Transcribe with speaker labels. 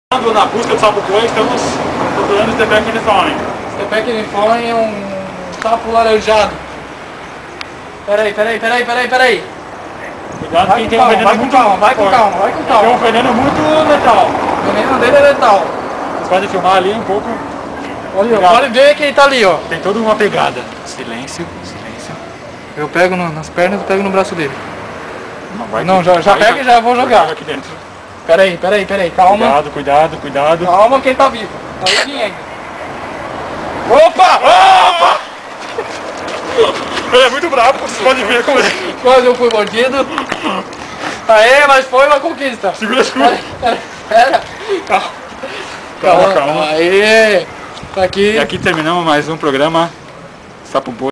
Speaker 1: Na busca do sapo boi, estamos procurando o Stepback uniforme.
Speaker 2: Stepback uniforme é um sapo laranjado. Peraí.
Speaker 1: Cuidado que tem um veneno muito
Speaker 2: calma, vai com calma.
Speaker 1: Tem um veneno muito letal.
Speaker 2: O veneno dele é letal.
Speaker 1: Você pode filmar ali um pouco.
Speaker 2: Pode ver que ele tá ali, ó.
Speaker 1: Tem toda uma pegada. Silêncio.
Speaker 2: Eu pego nas pernas e pego no braço dele.
Speaker 1: Não,
Speaker 2: já pega e já vou jogar.
Speaker 1: Aqui dentro.
Speaker 2: Peraí, calma.
Speaker 1: Cuidado.
Speaker 2: Calma que ele tá vivo. Tá vivinho ainda.
Speaker 1: Opa! Ele é muito bravo, vocês podem ver como ele...
Speaker 2: Quase eu fui mordido. Aê, mas foi uma conquista.
Speaker 1: Segura a escura.
Speaker 2: Pera.
Speaker 1: Calma.
Speaker 2: Aê. Tá aqui.
Speaker 1: E aqui terminamos mais um programa Sapo Boi.